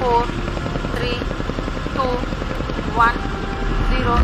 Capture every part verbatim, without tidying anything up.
four, three, two, one, zero.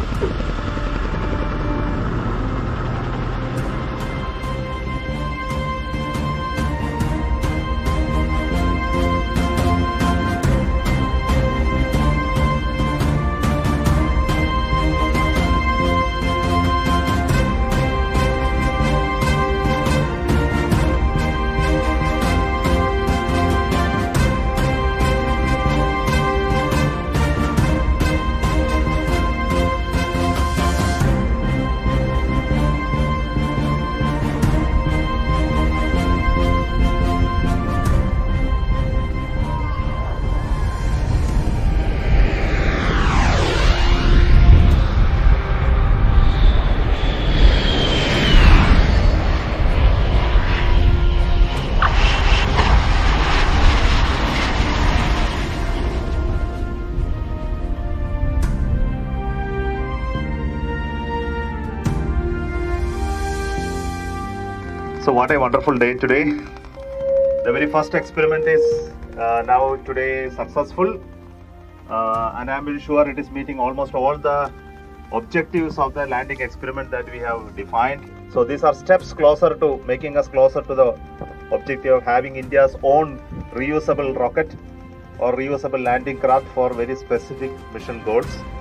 So what a wonderful day today. The very first experiment is uh, now today successful, uh, and I am very sure it is meeting almost all the objectives of the landing experiment that we have defined. So these are steps closer to making us closer to the objective of having India's own reusable rocket or reusable landing craft for very specific mission goals.